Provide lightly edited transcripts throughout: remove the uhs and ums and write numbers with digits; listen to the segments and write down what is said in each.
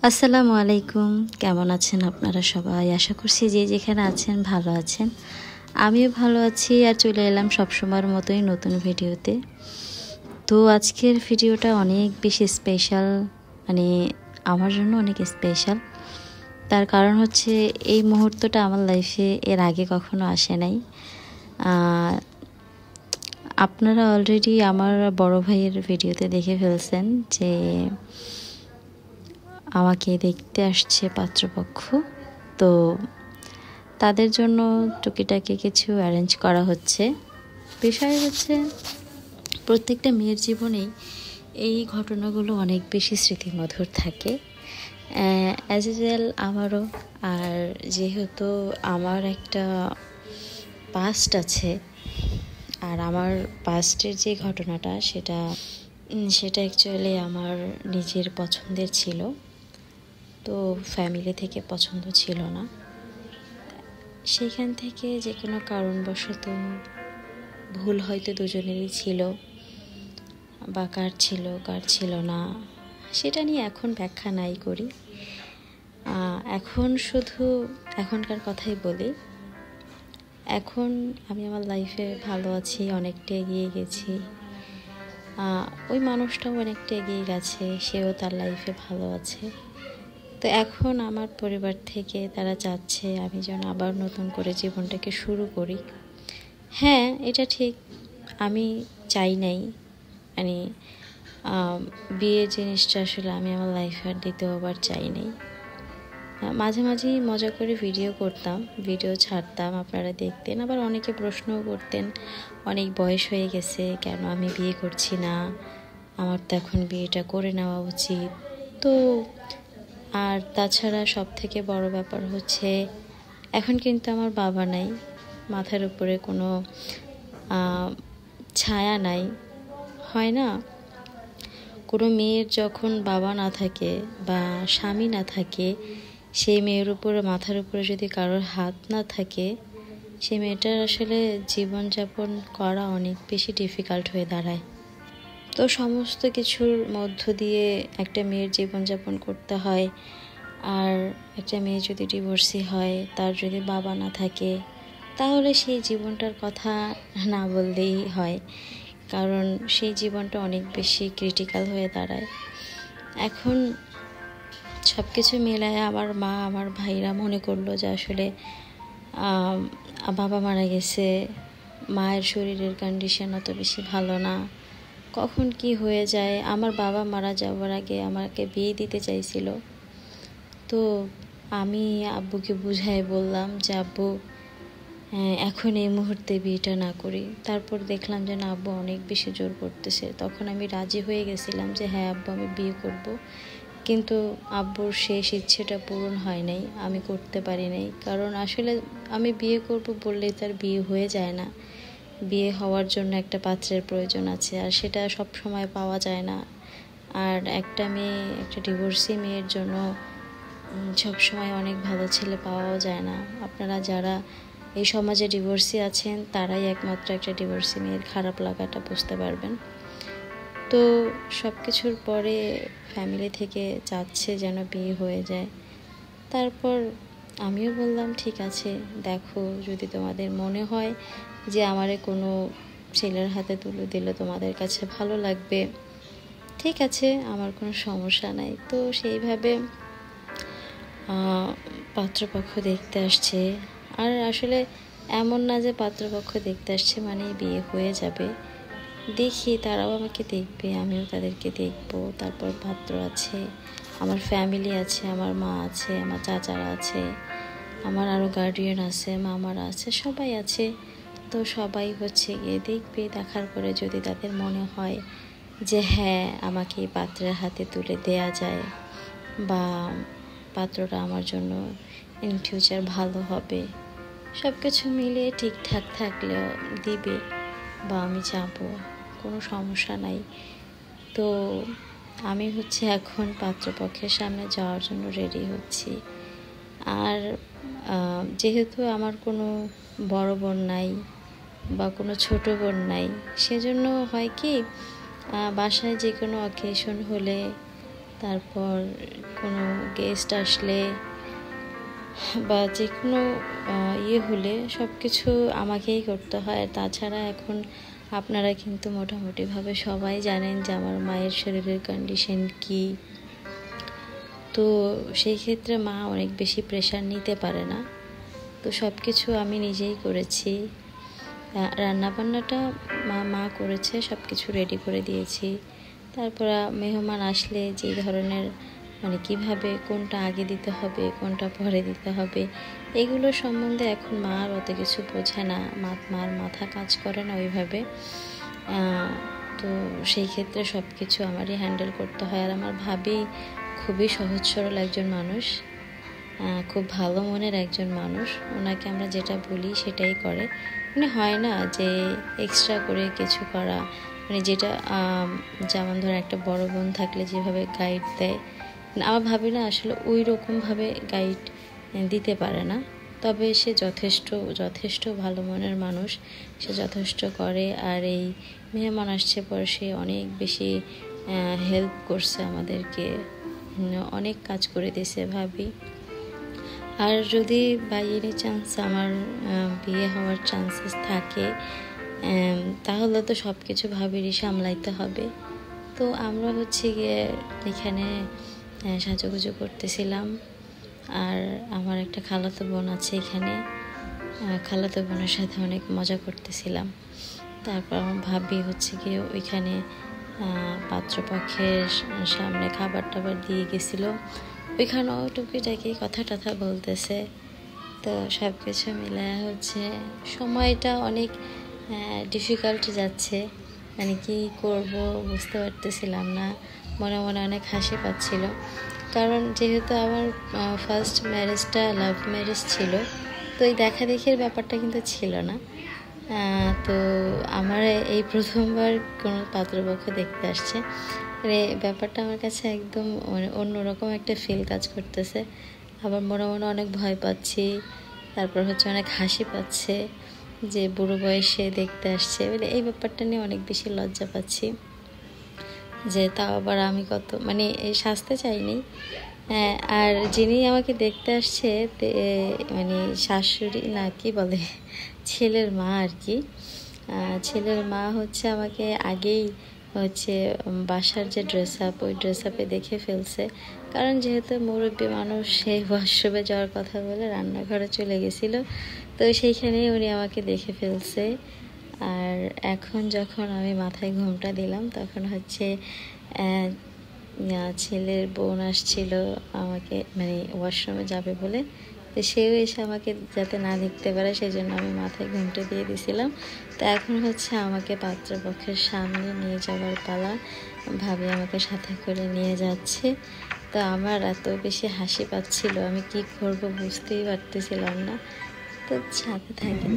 আসসালামু আলাইকুম। কেমন আছেন আপনারা সবাই? আশা করছি যে যেখানে আছেন ভালো আছেন। আমিও ভালো আছি আর চলে এলাম সবসময়ের মতোই নতুন ভিডিওতে। তো আজকের ভিডিওটা অনেক বেশি স্পেশাল, মানে আমার জন্য অনেক স্পেশাল। তার কারণ হচ্ছে এই মুহূর্তটা আমার লাইফে এর আগে কখনো আসে নাই। আপনারা অলরেডি আমার বড় ভাইয়ের ভিডিওতে দেখে ফেলছেন যে আমাকে দেখতে আসছে পাত্রপক্ষ। তো তাদের জন্য টুকিটাকি কিছু অ্যারেঞ্জ করা হচ্ছে। বিষয় হচ্ছে প্রত্যেকটা মেয়ের জীবনেই এই ঘটনাগুলো অনেক বেশি স্মৃতিমধুর থাকে, অ্যাজ ইউজুয়াল আমারও। আর যেহেতু আমার একটা পাস্ট আছে, আর আমার পাস্টের যে ঘটনাটা সেটা অ্যাকচুয়ালি আমার নিজের পছন্দের ছিল, তো ফ্যামিলি থেকে পছন্দ ছিল না। সেখান থেকে যে কোনো কারণবশত ভুল হয়তো দুজনেরই ছিল, বা কার ছিল না, সেটা নিয়ে এখন ব্যাখ্যা নাই করি। এখন শুধু এখনকার কথাই বলি। এখন আমি আমার লাইফে ভালো আছি, অনেকটা এগিয়ে গেছি। ওই মানুষটাও অনেকটা এগিয়ে গেছে, সেও তার লাইফে ভালো আছে। তো এখন আমার পরিবার থেকে তারা চাচ্ছে আমি যেন আবার নতুন করে জীবনটাকে শুরু করি। হ্যাঁ, এটা ঠিক, আমি চাই নাই, মানে বিয়ের জিনিসটা আসলে আমি আমার লাইফে আর দ্বিতীয়বার চাই নাই। মাঝে মাঝেই মজা করে ভিডিও করতাম, ভিডিও ছাড়তাম, আপনারা দেখতেন। আবার অনেকে প্রশ্নও করতেন অনেক বয়স হয়ে গেছে কেন আমি বিয়ে করছি না, আমার তো এখন বিয়েটা করে নেওয়া উচিত। তো আর তাছাড়া সব থেকে বড় ব্যাপার হচ্ছে এখন কিন্তু আমার বাবা নাই, মাথার উপরে কোনো ছায়া নাই। হয় না, কোনো মেয়ের যখন বাবা না থাকে বা স্বামী না থাকে, সেই মেয়ের উপরে মাথার উপরে যদি কারোর হাত না থাকে, সেই মেয়েটার আসলে জীবনযাপন করা অনেক বেশি ডিফিকাল্ট হয়ে দাঁড়ায়। তো সমস্ত কিছুর মধ্য দিয়ে একটা মেয়ের জীবনযাপন করতে হয়। আর একটা মেয়ে যদি ডিভোর্সি হয়, তার যদি বাবা না থাকে, তাহলে সেই জীবনটার কথা না বললেই হয়, কারণ সেই জীবনটা অনেক বেশি ক্রিটিক্যাল হয়ে দাঁড়ায়। এখন সব কিছু মিলায় আমার মা, আমার ভাইরা মনে করলো যে আসলে বাবা মারা গেছে, মায়ের শরীরের কন্ডিশন অত বেশি ভালো না, কখন কি হয়ে যায়। আমার বাবা মারা যাওয়ার আগে আমাকে বিয়ে দিতে চাইছিল। তো আমি আব্বুকে বুঝাই বললাম যে আব্বু এখন এই মুহূর্তে বিয়েটা না করি। তারপর দেখলাম যে না, আব্বু অনেক বেশি জোর করতেছে। তখন আমি রাজি হয়ে গেছিলাম যে হ্যাঁ আব্বু, আমি বিয়ে করব। কিন্তু আব্বুর শেষ ইচ্ছেটা পূরণ হয় নাই, আমি করতে পারি নাই। কারণ আসলে আমি বিয়ে করব বললেই তার বিয়ে হয়ে যায় না। বিয়ে হওয়ার জন্য একটা পাত্রের প্রয়োজন আছে, আর সেটা সব সময় পাওয়া যায় না। আর একটা মেয়ে, একটা ডিভোর্সি মেয়ের জন্য সবসময় অনেক ভালো ছেলে পাওয়াও যায় না। আপনারা যারা এই সমাজে ডিভোর্সি আছেন, তারাই একমাত্র একটা ডিভোর্সি মেয়ের খারাপ লাগাটা বুঝতে পারবেন। তো সব কিছুর পরে ফ্যামিলি থেকে চাচ্ছে যেন বিয়ে হয়ে যায়। তারপর আমিও বললাম ঠিক আছে, দেখো যদি তোমাদের মনে হয় যে আমারে কোনো ছেলের হাতে তুলে দিলে তোমাদের কাছে ভালো লাগবে, ঠিক আছে, আমার কোনো সমস্যা নাই। তো সেইভাবে পাত্রপক্ষ দেখতে আসছে। আর আসলে এমন না যে পাত্রপক্ষ দেখতে আসছে মানে বিয়ে হয়ে যাবে। দেখি, তারাও আমাকে দেখবে, আমিও তাদেরকে দেখব। তারপর পাত্র আছে, আমার ফ্যামিলি আছে, আমার মা আছে, আমার চাচারা আছে, আমার আরও গার্ডিয়ান আছে, মামারা আছে, সবাই আছে। তো সবাই হচ্ছে গিয়ে দেখবে, দেখার পরে যদি তাদের মনে হয় যে হ্যাঁ আমাকে এই পাত্রের হাতে তুলে দেয়া যায়, বা পাত্রটা আমার জন্য ইন ফিউচার ভালো হবে, সব কিছু মিলিয়ে ঠিকঠাক থাকলেও দিবে বা আমি যাব, কোনো সমস্যা নাই। তো আমি হচ্ছে এখন পাত্রপক্ষের সামনে যাওয়ার জন্য রেডি হচ্ছি। আর যেহেতু আমার কোনো বড় বোন নাই বা কোনো ছোট বোন নাই, সেজন্য হয় কি বাসায় যে কোনো অকেশন হলে তারপর কোনো গেস্ট আসলে বা যে কোনো হলে সব কিছু আমাকেই করতে হয়। আর তাছাড়া এখন আপনারা কিন্তু মোটামুটিভাবে সবাই জানেন যে আমার মায়ের শরীরের কন্ডিশন কী। তো সেই ক্ষেত্রে মা অনেক বেশি প্রেশার নিতে পারে না, তো সব কিছু আমি নিজেই করেছি। রান্নাবান্নাটা মা করেছে, সব কিছু রেডি করে দিয়েছি। তারপর মেহমান আসলে যে ধরনের মানে কিভাবে কোনটা আগে দিতে হবে কোনটা পরে দিতে হবে এগুলো সম্বন্ধে এখন মা আর অত কিছু বোঝে না, মার মাথা কাজ করে না ওইভাবে। তো সেই ক্ষেত্রে সব কিছু আমারই হ্যান্ডেল করতে হয়। আর আমার ভাবি খুবই সহজ সরল একজন মানুষ, খুব ভালো মনের একজন মানুষ। ওনাকে আমরা যেটা বলি সেটাই করে, মানে হয় না যে এক্সট্রা করে কিছু করা, মানে যেটা যেমন ধর একটা বড় বোন থাকলে যেভাবে গাইড দেয়, আমার ভাবি না আসলে ওই রকমভাবে গাইড দিতে পারে না। তবে সে যথেষ্ট ভালো মনের মানুষ, সে যথেষ্ট করে। আর এই মেহমান আসছে পরে সে অনেক বেশি হেল্প করছে আমাদেরকে, অনেক কাজ করে দিয়েছে ভাবি। আর যদি বাই এনি চান্স আমার বিয়ে হওয়ার চান্সেস থাকে তাহলে তো সব কিছু ভাবিরই সামলাইতে হবে। তো আমরা হচ্ছে গিয়ে এখানে সাজুগুজু করতেছিলাম। আর আমার একটা খালাতো বোন আছে এখানে, খালাতো বোনের সাথে অনেক মজা করতেছিলাম। তারপর আমার ভাবি হচ্ছে গিয়ে ওইখানে পাত্রপক্ষের সামনে খাবার টাবার দিয়ে গেছিলো, ওইখানেও টুকিটাকি কথা টথা বলতেছে। তো সব কিছু মিলে হচ্ছে সময়টা অনেক ডিফিকাল্ট যাচ্ছে, মানে কি করব বুঝতে পারতেছিলাম না। মনে মনে অনেক হাসি পাচ্ছিল, কারণ যেহেতু আমার ফার্স্ট ম্যারেজটা লাভ ম্যারেজ ছিল, তো এই দেখাদেখির ব্যাপারটা কিন্তু ছিল না। তো আমার এই প্রথমবার কোনো পাত্রপক্ষ দেখতে আসছে, মানে ব্যাপারটা আমার কাছে একদম মানে অন্যরকম একটা ফিল কাজ করতেছে। আবার মনে মনে অনেক ভয় পাচ্ছি, তারপর হচ্ছে অনেক হাসি পাচ্ছে যে বুড়ো বয়সে দেখতে আসছে, মানে এই ব্যাপারটা নিয়ে অনেক বেশি লজ্জা পাচ্ছি যে তাও আবার আমি কত মানে এই সাজতে চাইনি। আর যিনি আমাকে দেখতে আসছে মানে শাশুড়ি না কি বলে ছেলের মা আর কি, ছেলের মা হচ্ছে আমাকে আগেই হচ্ছে বাসার যে ড্রেস আপ ওই ড্রেস আপে দেখে ফেলছে, কারণ যেহেতু মুরব্বী মানুষ সেই ওয়াশরুমে যাওয়ার কথা বলে রান্নাঘরে চলে গেছিলো, তো সেইখানেই উনি আমাকে দেখে ফেলছে। আর এখন যখন আমি মাথায় ঘোমটা দিলাম তখন হচ্ছে ছেলের বোন আসছিল আমাকে মানে ওয়াশরুমে যাবে বলে, তো সেও এসে আমাকে যাতে না দেখতে পারে সেই জন্য আমি মাথায় ঘুমটে দিয়ে দিয়েছিলাম। তো এখন হচ্ছে আমাকে পাত্রপক্ষের সামনে নিয়ে যাওয়ার পালা, ভাবি আমাকে সাথে করে নিয়ে যাচ্ছে। তো আমার এত বেশি হাসি পাচ্ছিল, আমি কি করব বুঝতেই পারতেছিলাম না। তো সাথে থাকি।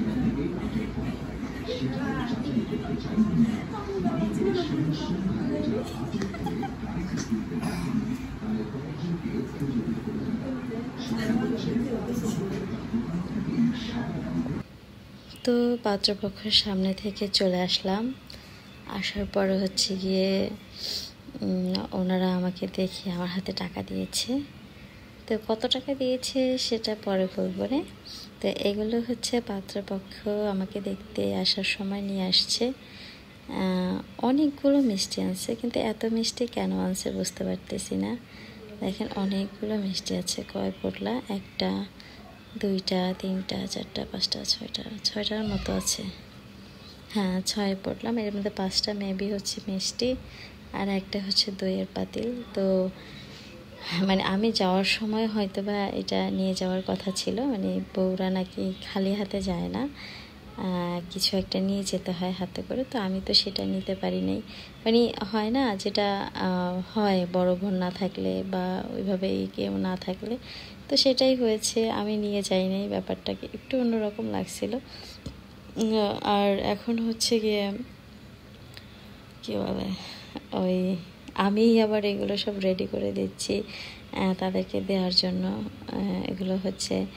তো পাত্রপক্ষের সামনে থেকে চলে আসলাম, আসার পরে হচ্ছে গিয়ে ওনারা আমাকে দেখে আমার হাতে টাকা দিয়েছে। তো কত টাকা দিয়েছে সেটা পরে বলবো রে। তো এগুলো হচ্ছে পাত্রপক্ষ আমাকে দেখতে আসার সময় নিয়ে আসছে। অনেকগুলো মিষ্টি আনছে, কিন্তু এত মিষ্টি কেন আনছে বুঝতে পারতেছি না। দেখেন অনেকগুলো মিষ্টি আছে, কয় পড়লা, একটা দুইটা তিনটা চারটা পাঁচটা ছয়টার মতো আছে। হ্যাঁ 6 পড়লাম, এর মধ্যে 5টা মেবি হচ্ছে মিষ্টি আর একটা হচ্ছে দইয়ের পাতিল। তো মানে আমি যাওয়ার সময় হয়তো বা এটা নিয়ে যাওয়ার কথা ছিল, মানে বউরা নাকি খালি হাতে যায় না, কিছু একটা নিয়ে যেতে হয় হাতে করে। তো আমি তো সেটা নিতে পারি নাই, মানে হয় না যেটা হয় বড় বোন না থাকলে বা ওইভাবে কেউ না থাকলে, তো সেটাই হয়েছে, আমি নিয়ে যাই নাই। ব্যাপারটাকে একটু অন্যরকম লাগছিল। আর এখন হচ্ছে গিয়ে কী বলে ওই আমি আবার এগুলো সব রেডি করে দিচ্ছি তাদেরকে দেওয়ার জন্য। এগুলো হচ্ছে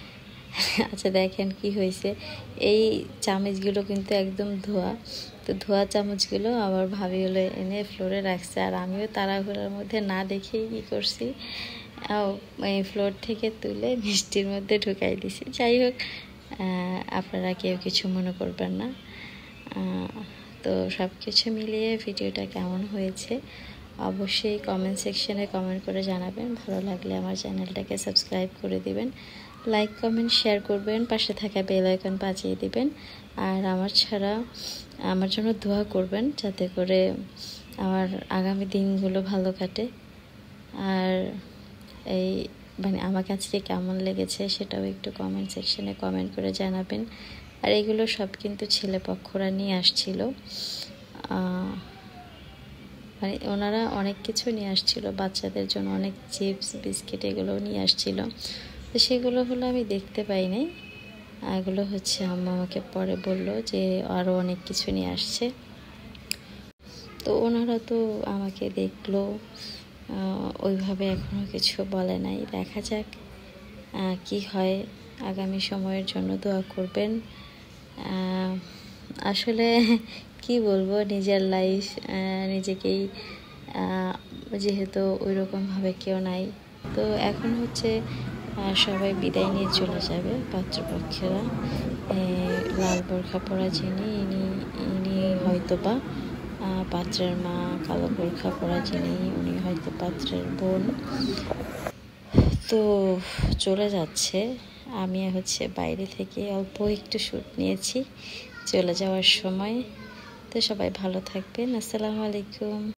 আচ্ছা দেখেন কি হয়েছে, এই চামচগুলো কিন্তু একদম ধোয়া। তো ধোয়া চামচগুলো আমার ভাবি হলো এনে ফ্লোরে রাখছে, আর আমিও তাড়াহুড়োর মধ্যে না দেখেই কী করছি, এই ফ্লোর থেকে তুলে মিষ্টির মধ্যে ঢুকাই দিছি। যাই হোক, আপনারা কেউ কিছু মনে করবেন না। তো সব কিছু মিলিয়ে ভিডিওটা কেমন হয়েছে অবশ্যই কমেন্ট সেকশনে কমেন্ট করে জানাবেন। ভালো লাগলে আমার চ্যানেলটাকে সাবস্ক্রাইব করে দিবেন, লাইক কমেন্ট শেয়ার করবেন, পাশে থাকা বেল আইকন বাজিয়ে দিবেন। আর আমার জন্য দোয়া করবেন যাতে করে আমার আগামী দিনগুলো ভালো কাটে। আর এই আমাকে আজকে কেমন লেগেছে সেটাও একটু কমেন্ট সেকশনে কমেন্ট করে জানাবেন। আর এগুলো সব কিন্তু ছেলেপক্ষরা নিয়ে আসছিল, ওনারা অনেক কিছু নিয়ে আসছিল বাচ্চাদের জন্য, অনেক চিপস বিস্কিট এগুলো নিয়ে আসছিল। তো সেগুলো হলো আমি দেখতে পাই নাই, এগুলো হচ্ছে আম্মা আমাকে পরে বললো যে আরও অনেক কিছু নিয়ে আসছে। তো ওনারা তো আমাকে দেখলো, ওইভাবে এখনও কিছু বলে নাই। দেখা যাক কি হয়। আগামী সময়ের জন্য দোয়া করবেন। আসলে কি বলবো, নিজের লাইফ নিজেকেই, যেহেতু ওই রকমভাবে কেউ নাই, তো এখন হচ্ছে সবাই বিদায় নিয়ে চলে যাবে পাত্রপক্ষেরা। লাল বোরখা পরা যিনি ইনি হয়তোবা পাত্রের মা, কালো বোরখা পরা যিনি উনি হয়তো পাত্রের বোন। তো চলে যাচ্ছে। আমি হচ্ছে বাইরে থেকে অল্প একটু শ্যুট নিয়েছি চলে যাওয়ার সময়। তো সবাই ভালো থাকবেন। আসসালামু আলাইকুম।